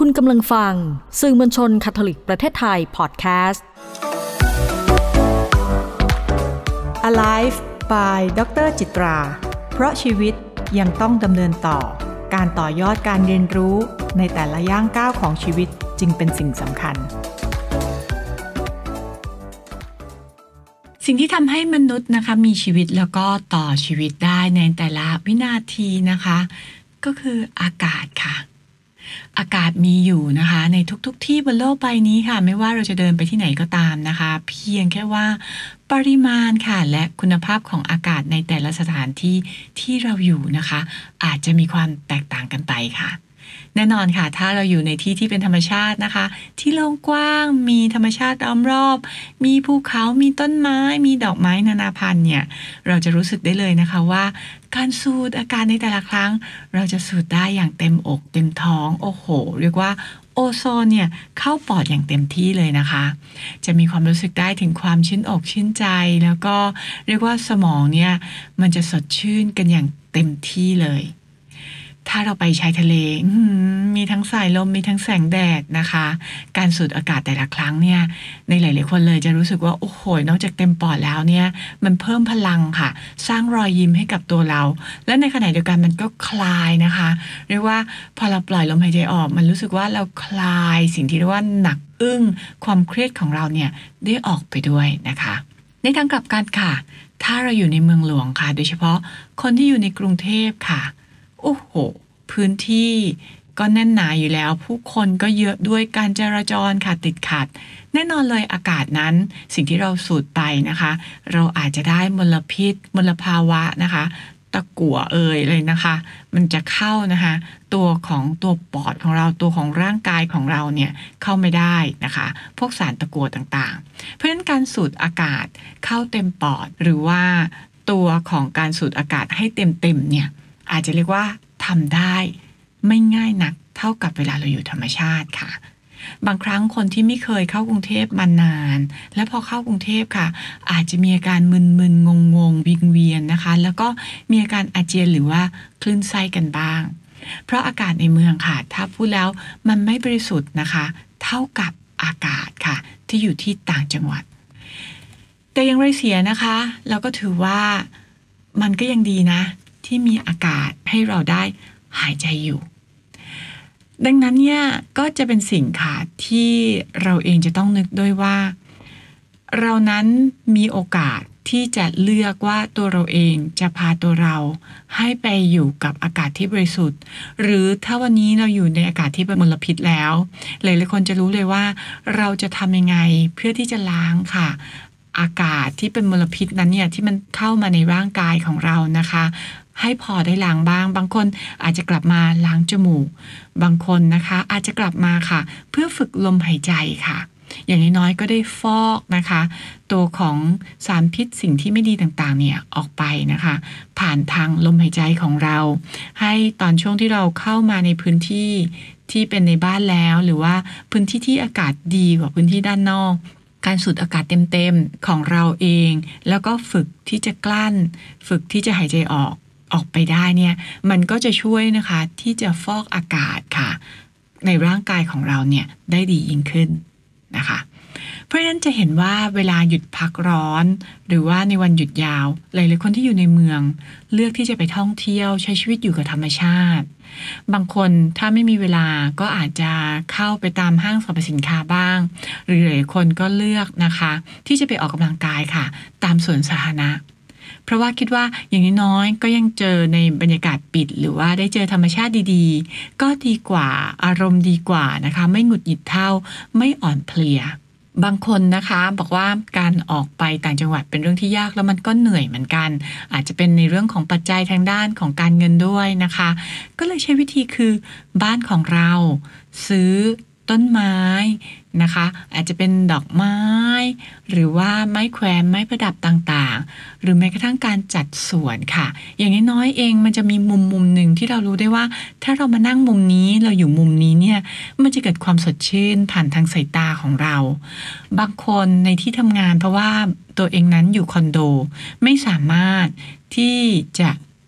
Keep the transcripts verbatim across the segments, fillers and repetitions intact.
คุณกำลังฟังสื่อมวลชนคาทอลิกประเทศไทยพอดแคสต์ Alive by ดร.จิตรา เพราะชีวิตยังต้องดำเนินต่อการต่อยอดการเรียนรู้ในแต่ละย่างก้าวของชีวิตจึงเป็นสิ่งสำคัญสิ่งที่ทำให้มนุษย์นะคะมีชีวิตแล้วก็ต่อชีวิตได้ในแต่ละวินาทีนะคะก็คืออากาศค่ะอากาศมีอยู่นะคะในทุกๆที่บนโลกใบนี้ค่ะไม่ว่าเราจะเดินไปที่ไหนก็ตามนะคะเพียงแค่ว่าปริมาณค่ะและคุณภาพของอากาศในแต่ละสถานที่ที่เราอยู่นะคะอาจจะมีความแตกต่างกันไปค่ะแน่นอนค่ะถ้าเราอยู่ในที่ที่เป็นธรรมชาตินะคะที่โล่งกว้างมีธรรมชาติล้อมรอบมีภูเขามีต้นไม้มีดอกไม้นานาพันธุ์เนี่ยเราจะรู้สึกได้เลยนะคะว่าการสูดอากาศในแต่ละครั้งเราจะสูดได้อย่างเต็มอกเต็มท้องโอ้โหเรียกว่าโอโซนเนี่ยเข้าปอดอย่างเต็มที่เลยนะคะจะมีความรู้สึกได้ถึงความชื่นอกชื่นใจแล้วก็เรียกว่าสมองเนี่ยมันจะสดชื่นกันอย่างเต็มที่เลยถ้าเราไปชายทะเลมีทั้งสายลมมีทั้งแสงแดดนะคะการสูดอากาศแต่ละครั้งเนี่ยในหลายๆคนเลยจะรู้สึกว่าโอ้โหนอกจากเต็มปอดแล้วเนี่ยมันเพิ่มพลังค่ะสร้างรอยยิ้มให้กับตัวเราและในขณะเดียวกันมันก็คลายนะคะเรียกว่าพอเราปล่อยลมหายใจออกมันรู้สึกว่าเราคลายสิ่งที่เรียกว่าหนักอึ้งความเครียดของเราเนี่ยได้ออกไปด้วยนะคะในทางกลับกันค่ะถ้าเราอยู่ในเมืองหลวงค่ะโดยเฉพาะคนที่อยู่ในกรุงเทพค่ะโอ้โหพื้นที่ก็แน่นหนาอยู่แล้วผู้คนก็เยอะด้วยการจราจรค่ะติดขัดแน่นอนเลยอากาศนั้นสิ่งที่เราสูดไปนะคะเราอาจจะได้มลพิษมลภาวะนะคะตะกั่วเอ่ยเลยนะคะมันจะเข้านะคะตัวของตัวปอดของเราตัวของร่างกายของเราเนี่ยเข้าไม่ได้นะคะพวกสารตะกั่วต่างๆเพราะฉะนั้นการสูดอากาศเข้าเต็มปอดหรือว่าตัวของการสูดอากาศให้เต็มๆเนี่ยอาจจะเรียกว่าทำได้ไม่ง่ายนักเท่ากับเวลาเราอยู่ธรรมชาติค่ะบางครั้งคนที่ไม่เคยเข้ากรุงเทพมานานและพอเข้ากรุงเทพค่ะอาจจะมีอาการมึนๆงงๆวิงเวียนนะคะแล้วก็มีอาการอาเจียนหรือว่าคลื่นไส้กันบ้างเพราะอากาศในเมืองค่ะถ้าพูดแล้วมันไม่บริสุทธิ์นะคะเท่ากับอากาศค่ะที่อยู่ที่ต่างจังหวัดแต่อย่างไรเสียนะคะเราก็ถือว่ามันก็ยังดีนะที่มีอากาศให้เราได้หายใจอยู่ดังนั้นเนี่ยก็จะเป็นสิ่งค่ะที่เราเองจะต้องนึกด้วยว่าเรานั้นมีโอกาสที่จะเลือกว่าตัวเราเองจะพาตัวเราให้ไปอยู่กับอากาศที่บริสุทธิ์หรือถ้าวันนี้เราอยู่ในอากาศที่เป็นมลพิษแล้วหลายๆคนจะรู้เลยว่าเราจะทำยังไงเพื่อที่จะล้างค่ะอากาศที่เป็นมลพิษนั้นเนี่ยที่มันเข้ามาในร่างกายของเรานะคะให้พอได้ล้างบ้างบางคนอาจจะกลับมาล้างจมูกบางคนนะคะอาจจะกลับมาค่ะเพื่อฝึกลมหายใจค่ะอย่างน้อยๆก็ได้ฟอกนะคะตัวของสารพิษสิ่งที่ไม่ดีต่างๆเนี่ยออกไปนะคะผ่านทางลมหายใจของเราให้ตอนช่วงที่เราเข้ามาในพื้นที่ที่เป็นในบ้านแล้วหรือว่าพื้นที่ที่อากาศดีกว่าพื้นที่ด้านนอกการสูดอากาศเต็มๆของเราเองแล้วก็ฝึกที่จะกลั้นฝึกที่จะหายใจออกออกไปได้เนี่ยมันก็จะช่วยนะคะที่จะฟอกอากาศค่ะในร่างกายของเราเนี่ยได้ดียิ่งขึ้นนะคะเพราะฉะนั้นจะเห็นว่าเวลาหยุดพักร้อนหรือว่าในวันหยุดยาวหลายๆคนที่อยู่ในเมืองเลือกที่จะไปท่องเที่ยวใช้ชีวิตอยู่กับธรรมชาติบางคนถ้าไม่มีเวลาก็อาจจะเข้าไปตามห้างสรรพสินค้าบ้างหรือหลายคนก็เลือกนะคะที่จะไปออกกำลังกายค่ะตามสวนสาธารณะเพราะว่าคิดว่าอย่างน้อยๆก็ยังเจอในบรรยากาศปิดหรือว่าได้เจอธรรมชาติดีๆก็ดีกว่าอารมณ์ดีกว่านะคะไม่หงุดหงิดเท่าไม่อ่อนเพลียบางคนนะคะบอกว่าการออกไปต่างจังหวัดเป็นเรื่องที่ยากแล้วมันก็เหนื่อยเหมือนกันอาจจะเป็นในเรื่องของปัจจัยทางด้านของการเงินด้วยนะคะก็เลยใช้วิธีคือบ้านของเราซื้อต้นไม้นะคะอาจจะเป็นดอกไม้หรือว่าไม้แขวนไม้ประดับต่างๆหรือแม้กระทั่งการจัดสวนค่ะอย่างน้อยๆเองมันจะมีมุมมุมหนึ่งที่เรารู้ได้ว่าถ้าเรามานั่งมุมนี้เราอยู่มุมนี้เนี่ยมันจะเกิดความสดชื่นผ่านทางสายตาของเราบางคนในที่ทำงานเพราะว่าตัวเองนั้นอยู่คอนโดไม่สามารถที่จะ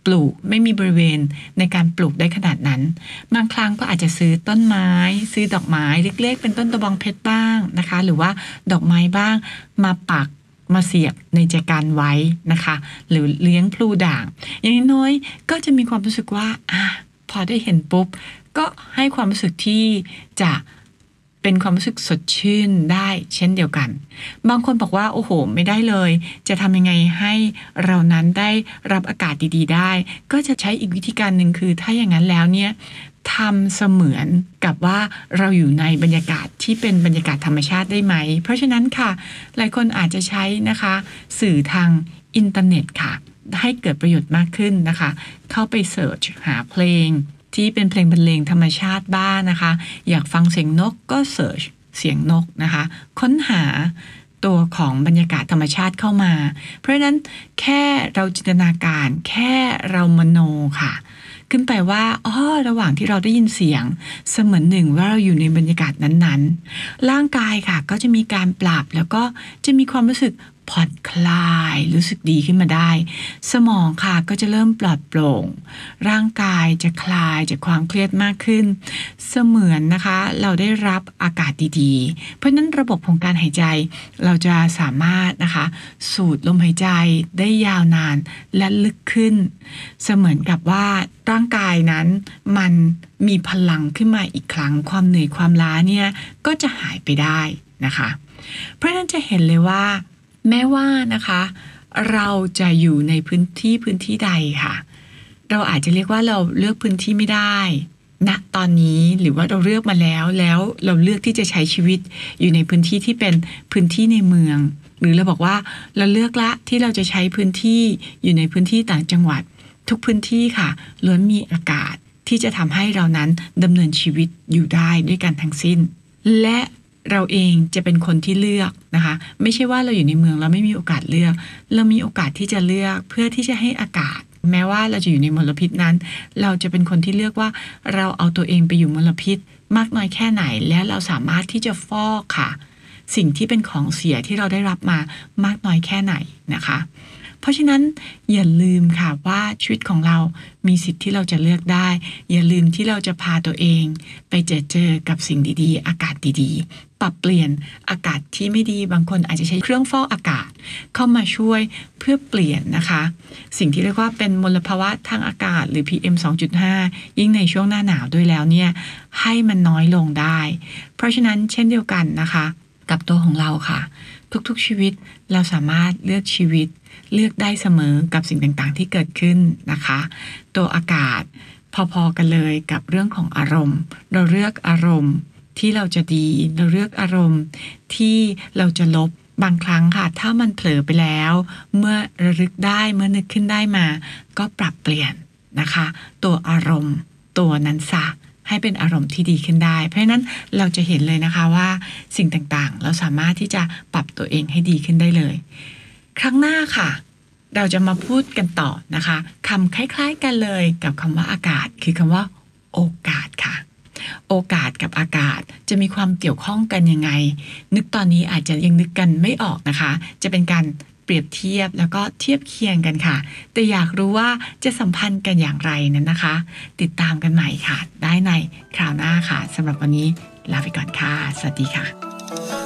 ปลูกไม่มีบริเวณในการปลูกได้ขนาดนั้นบางครั้งก็อาจจะซื้อต้นไม้ซื้อดอกไม้เล็กๆเป็นต้นตะบองเพชรบ้างนะคะหรือว่าดอกไม้บ้างมาปักมาเสียบในแจกันไว้นะคะหรือเลี้ยงพลูด่างอย่างน้อยก็จะมีความรู้สึกว่าอ่ะพอได้เห็นปุ๊บก็ให้ความรู้สึกที่จะเป็นความรู้สึกสดชื่นได้เช่นเดียวกันบางคนบอกว่าโอ้โหไม่ได้เลยจะทำยังไงให้เรานั้นได้รับอากาศดีๆได้ก็จะใช้อีกวิธีการหนึ่งคือถ้าอย่างนั้นแล้วเนี่ยทำเสมือนกับว่าเราอยู่ในบรรยากาศที่เป็นบรรยากาศธรรมชาติได้ไหมเพราะฉะนั้นค่ะหลายคนอาจจะใช้นะคะสื่อทางอินเทอร์เน็ตค่ะให้เกิดประโยชน์มากขึ้นนะคะเข้าไปเสิร์ชหาเพลงที่เป็นเพลงบรรเลงธรรมชาติบ้างนะคะอยากฟังเสียงนกก็เสิร์ชเสียงนกนะคะค้นหาตัวของบรรยากาศธรรมชาติเข้ามาเพราะฉะนั้นแค่เราจินตนาการแค่เรามโนค่ะขึ้นไปว่าอ๋อระหว่างที่เราได้ยินเสียงเสมือนหนึ่งว่าเราอยู่ในบรรยากาศนั้นๆร่างกายค่ะก็จะมีการปรับแล้วก็จะมีความรู้สึกผ่อนคลายรู้สึกดีขึ้นมาได้สมองค่ะก็จะเริ่มปลอดโปร่งร่างกายจะคลายจากความเครียดมากขึ้นเสมือนนะคะเราได้รับอากาศดีๆเพราะนั้นระบบของการหายใจเราจะสามารถนะคะสูดลมหายใจได้ยาวนานและลึกขึ้นเสมือนกับว่าร่างกายนั้นมันมีพลังขึ้นมาอีกครั้งความเหนื่อยความล้าเนี่ยก็จะหายไปได้นะคะเพราะนั้นจะเห็นเลยว่าแม้ว่านะคะเราจะอยู่ในพื้นที่พื้นที่ใดค่ะเราอาจจะเรียกว่าเราเลือกพื้นที่ไม่ได้ณตอนนี้หรือว่าเราเลือกมาแล้วแล้วเราเลือกที่จะใช้ชีวิตอยู่ในพื้นที่ที่เป็นพื้นที่ในเมืองหรือเราบอกว่าเราเลือกละที่เราจะใช้พื้นที่อยู่ในพื้นที่ต่างจังหวัดทุกพื้นที่ค่ะล้วนมีอากาศที่จะทำให้เรานั้นดำเนินชีวิตอยู่ได้ด้วยกันทั้งสิ้นและเราเองจะเป็นคนที่เลือกนะคะไม่ใช่ว่าเราอยู่ในเมืองแล้วไม่มีโอกาสเลือกเรามีโอกาสที่จะเลือกเพื่อที่จะให้อากาศแม้ว่าเราจะอยู่ในมลพิษนั้นเราจะเป็นคนที่เลือกว่าเราเอาตัวเองไปอยู่มลพิษมากน้อยแค่ไหนและเราสามารถที่จะฟอกค่ะสิ่งที่เป็นของเสียที่เราได้รับมามากน้อยแค่ไหนนะคะเพราะฉะนั้นอย่าลืมค่ะว่าชีวิตของเรามีสิทธิ์ที่เราจะเลือกได้อย่าลืมที่เราจะพาตัวเองไปเจอเจอกับสิ่งดีๆอากาศดีๆปรับเปลี่ยนอากาศที่ไม่ดีบางคนอาจจะใช้เครื่องฟอกอากาศเข้ามาช่วยเพื่อเปลี่ยนนะคะสิ่งที่เรียกว่าเป็นมลภาวะทางอากาศหรือ พี เอ็ม สองจุดห้า ยิ่งในช่วงหน้าหนาวด้วยแล้วเนี่ยให้มันน้อยลงได้เพราะฉะนั้นเช่นเดียวกันนะคะกับตัวของเราค่ะทุกๆชีวิตเราสามารถเลือกชีวิตเลือกได้เสมอกับสิ่งต่างๆที่เกิดขึ้นนะคะตัวอากาศพอๆกันเลยกับเรื่องของอารมณ์เราเลือกอารมณ์ที่เราจะดีเราเลือกอารมณ์ที่เราจะลบบางครั้งค่ะถ้ามันเผลอไปแล้วเมื่อระลึกได้เมื่อนึกขึ้นได้มาก็ปรับเปลี่ยนนะคะตัวอารมณ์ตัวนั้นซะให้เป็นอารมณ์ที่ดีขึ้นได้เพราะฉะนั้นเราจะเห็นเลยนะคะว่าสิ่งต่างๆเราสามารถที่จะปรับตัวเองให้ดีขึ้นได้เลยครั้งหน้าค่ะเราจะมาพูดกันต่อนะคะคำคล้ายๆกันเลยกับคำว่าอากาศคือคำว่าโอกาสค่ะโอกาสกับอากาศจะมีความเกี่ยวข้องกันยังไงนึกตอนนี้อาจจะยังนึกกันไม่ออกนะคะจะเป็นการเปรียบเทียบแล้วก็เทียบเคียงกันค่ะแต่อยากรู้ว่าจะสัมพันธ์กันอย่างไรนั้นนะคะติดตามกันใหม่ค่ะได้ในคราวหน้าค่ะสำหรับวันนี้ลาไปก่อนค่ะสวัสดีค่ะ